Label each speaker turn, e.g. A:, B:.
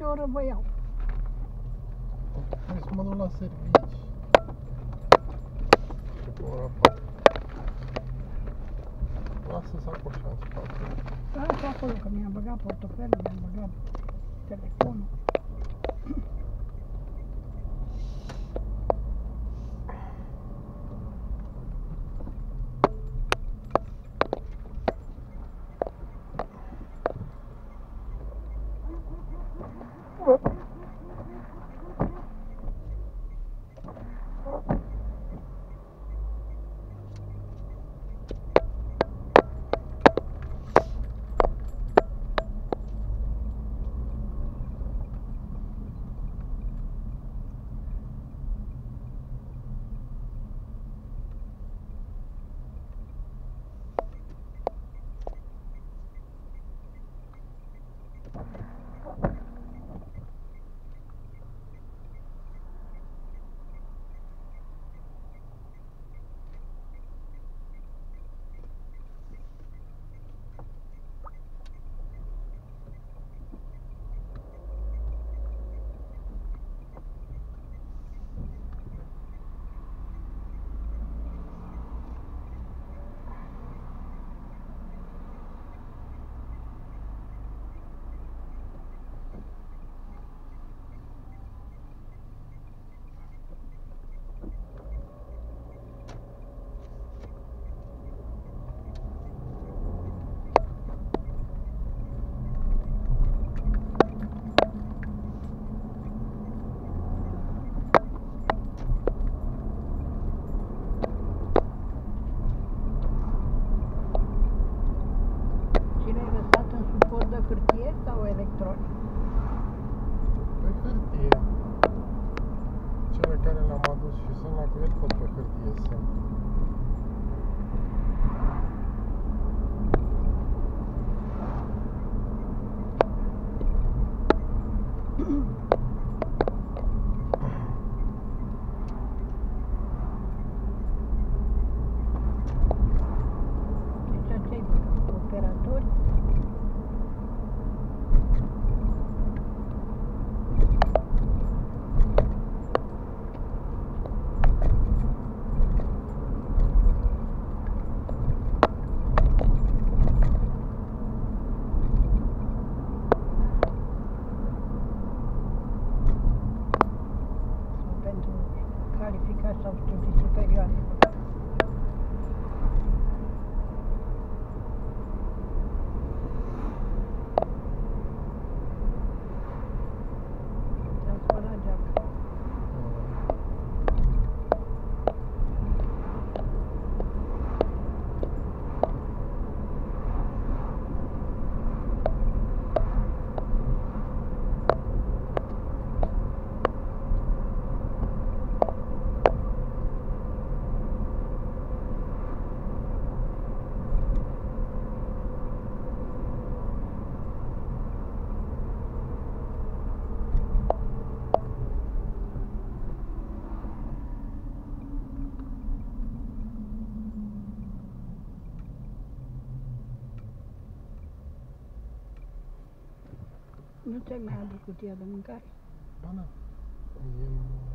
A: oră vă iau.
B: Hai să mă duc la servici. După ora 4. Lasă sacoșa în spate.
A: Lasă acolo, că mi-am băgat portofelul, mi-am băgat telefonul. Hârtie sau electronic?
B: Pe hârtie. Cele care le-am adus și sunt la cuiet tot pe hârtie sunt.
A: Deci acei operatori calificați sau studii superioare. Ți-am spălat geaca. Nu ți-ai mai adus cutia de mâncare?
B: Ba da.